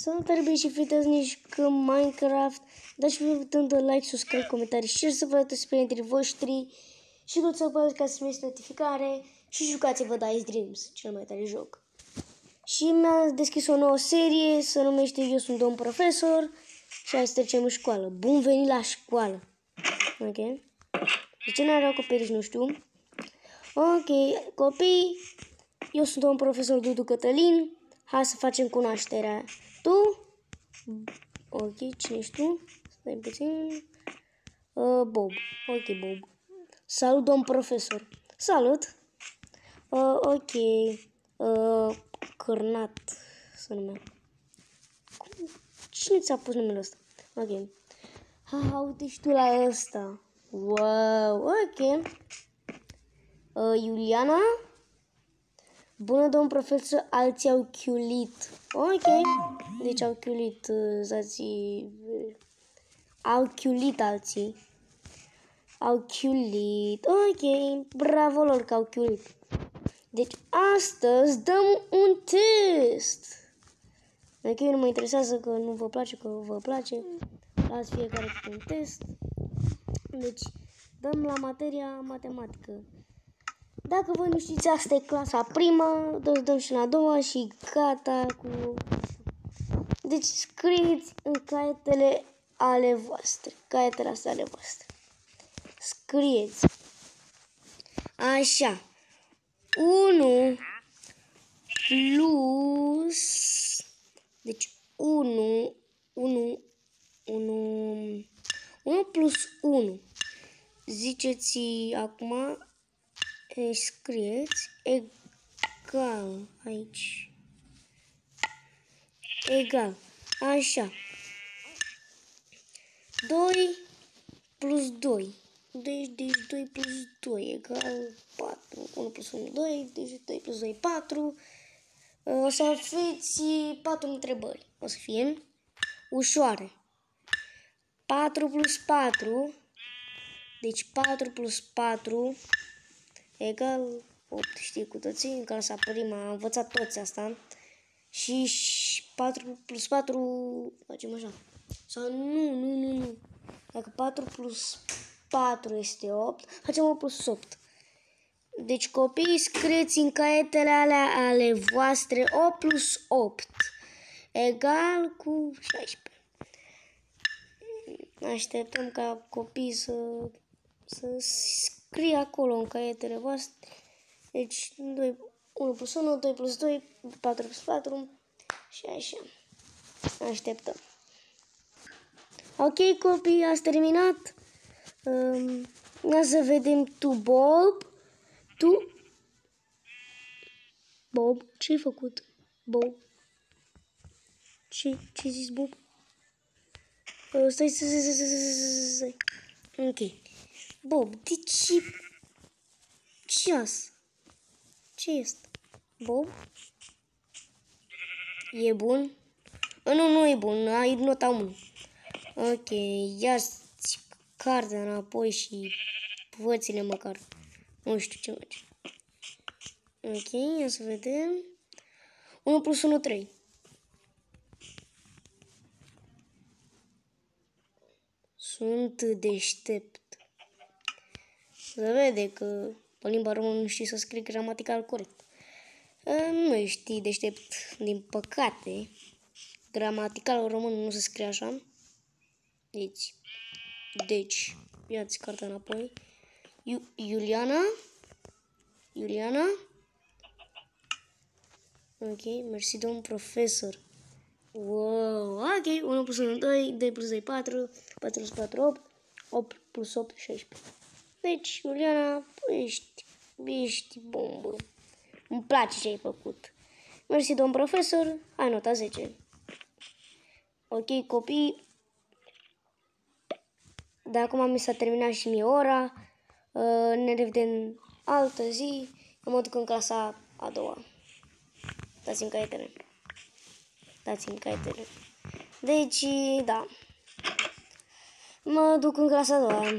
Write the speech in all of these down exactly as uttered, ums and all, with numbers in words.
Salutare bine și fetăți nici că Minecraft. Dați-mi un like, subscribe, comentarii, share să vă dați prietenii voștri și cu să vă ca să primeți notificare și jucați-vă Dice Dreams, cel mai tare joc. Și mi-a deschis o nouă serie, se numește Eu sunt domn profesor și hai să trecem în școală. Bun venit la școală. Ok? De ce n-are acoperiș, nu știu. Ok, copii, eu sunt domn profesor Dudu Cătălin. Hai să facem cunoașterea. Tu? Ok, cine ești tu? Stai puțin. Uh, Bob. Ok, Bob. Salut, domn profesor. Salut. Uh, ok. Uh, Cârnat. Să numea. Cine ți-a pus numele ăsta? Ok. Ha, uite și tu la ăsta. Wow, ok. Uh, Iuliana? Bună, domn profesor, alții au chiulit. Ok. Deci au chiulit, zații... Au chiulit alții. Au chiulit. Ok. Bravo lor că au chiulit. Deci astăzi dăm un test. Ok, nu mă interesează că nu vă place, că vă place. Dați fiecare un test. Deci dăm la materia matematică. Dacă voi nu știți, asta e clasa prima, dăm și la a doua și gata cu... Deci scrieți în caietele ale voastre, caietele astea ale voastre. Scrieți. Așa. unu plus... Deci unu, unu, unu, unu plus unu. Ziceți acum... Scrieți egal aici. Egal. Așa. doi plus doi. Deci, deci doi plus doi egal patru. unu plus unu, doi. Deci doi plus doi, patru. O să aveți patru întrebări. O să fie ușoare. patru plus patru. Deci patru plus patru egal opt, știi cu toții, în clasa prima am învățat toți asta. Și patru plus patru facem așa. Sau nu, nu, nu, nu. Dacă patru plus patru este opt, facem opt plus opt. Deci copiii, scrieți în caietele alea ale voastre opt plus opt egal cu șaisprezece. Așteptăm ca copiii să, să scrie acolo în caietele voastre. Deci doi, unu plus unu, doi plus doi, patru plus patru și așa. Așteptăm. Ok, copii, ați terminat? Um, ia să vedem tu, Bob. Tu? Bob, ce-ai făcut? Bob? Ce, ce-ai zis, Bob? Uh, stai, stai, stai, stai, stai, stai. Ok. Bob, de ce? Ce asta? Ce este? Bob? E bun? Nu, nu e bun. Ai nota unu. Ok, ia-ți cartea înapoi și vățile măcar. Nu știu ce merge. Ok, ia să vedem. unu plus unu, trei. Sunt deștept. Se vede că pe limba română nu știi să scrii gramatical corect. Nu știi deștept, din păcate. Gramatical român nu se scrie așa. Deci, deci ia-ți cartea înapoi. Iu, Iuliana? Iuliana? Ok, mersi, domn profesor. Wow, ok, unu plus unu, doi, doi plus doi, patru, patru plus patru, opt, opt plus opt, șaisprezece. Deci, Iuliana, ești, ești bombă. Îmi place ce ai făcut. Mersi, domn profesor, ai nota zece. Ok, copii. De acum mi s-a terminat și mie ora. Ne revedem altă zi. Eu mă duc în clasa a doua. Dați-mi caietele. Dați-mi caietele. Deci, da. Mă duc în clasa a doua.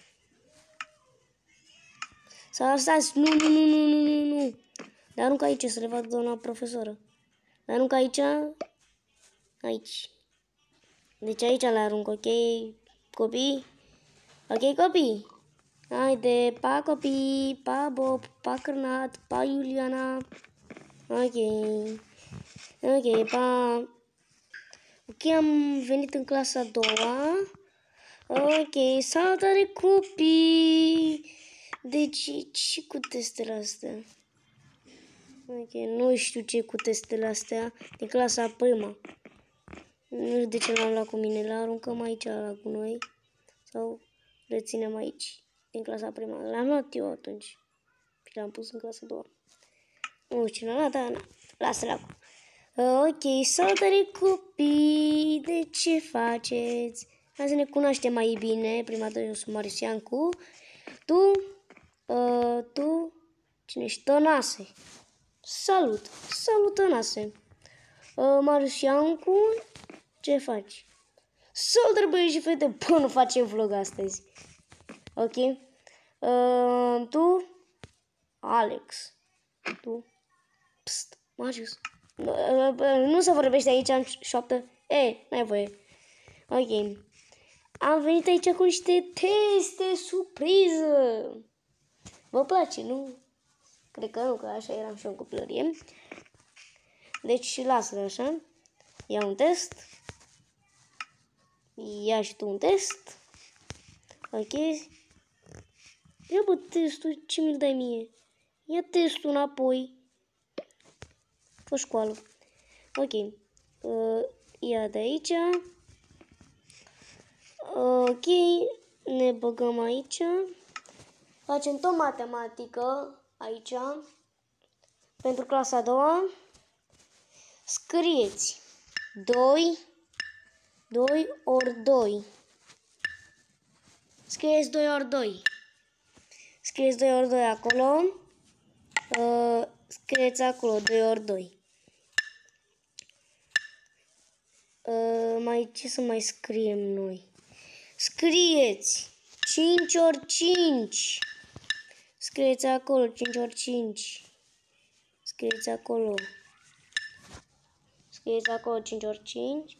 Să stați. Nu, nu, nu, nu, nu, nu, nu. Dar nu ca aici, să le vadă doamna profesoră. Dar nu ca aici. Aici. Deci aici le arunc, ok, copii? Ok, copii? Haide, pa copii, pa Bob, pa Cârnat, pa Iuliana. Ok. Ok, pa. Ok, am venit în clasa a doua. Ok, salutare copii! Deci, ce cu testele astea? Ok, nu știu ce cu testele astea din clasa a prima. Nu știu de ce l-am luat cu mine, l-aruncăm aici la gunoi. Sau le ținem aici, din clasa a prima. L-am luat eu atunci și l-am pus în clasa a doua. Nu știu cine l-a luat, dar lasă-l acum. Ok, salutare copii, de ce faceți? Hai să ne cunoaștem mai bine. Prima dată eu sunt Mariusiancu. Tu, uh, tu, cine ești? Tănase. Salut, salut Tănase. Uh, Mariusiancu, ce faci? Salutare băieți și fete, bă, nu facem vlog astăzi. Ok. Uh, tu, Alex. Tu, pst, Marius. Uh, nu se vorbește aici în șoaptă. Ei, n-ai voie. Ok. Am venit aici cu niște teste surpriză. Vă place, nu? Cred că nu, că așa eram și eu în copilărie. Deci lasă-l așa. Ia un test. Ia și tu un test. Ok. Ia bă testul, ce mi-l dai mie? Ia testul înapoi. Fă școală. Ok. Uh, ia de aici. Ok. Ne băgăm aici. Facem tot matematică aici. Pentru clasa a doua. Scrieți doi. doi ori doi. Scrieți doi ori doi. Scrieți doi ori doi acolo. Uh, scrieți acolo doi ori doi. Uh, mai ce să mai scriem noi? Scrieți cinci ori cinci. Scrieți acolo cinci ori cinci. Scrieți acolo. Scrieți acolo cinci ori cinci.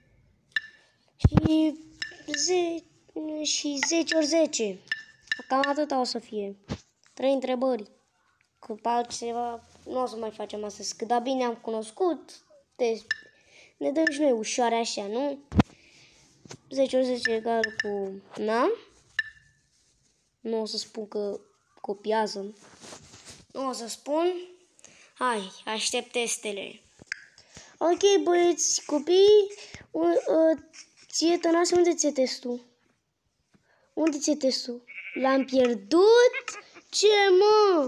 Și zece, și zece ori zece. Cam atâta o să fie. Trei întrebări. Că pe altceva nu o să mai facem astăzi. Că da bine am cunoscut. Deci ne dăm și noi ușoare așa, nu? zece ori zece egal cu... Na? Nu o să spun că copiază. Nu o să spun. Hai, aștept testele. Ok, băieți, copii. Uh, uh, ție, Tănase, unde ți-e testul? Unde ți-e testul? L-am pierdut? Ce, mă?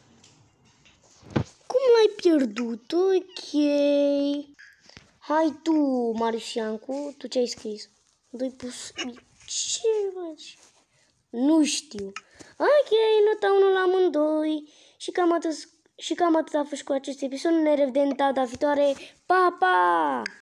Cum l-ai pierdut? Ok. Hai tu, Mariusiancu, tu ce ai scris? Doi pus... Ce faci? Nu știu. Ok, nota unu la amândoi. Și cam atât, și cam atât a fost cu acest episod. Ne revedem data viitoare. Pa, pa!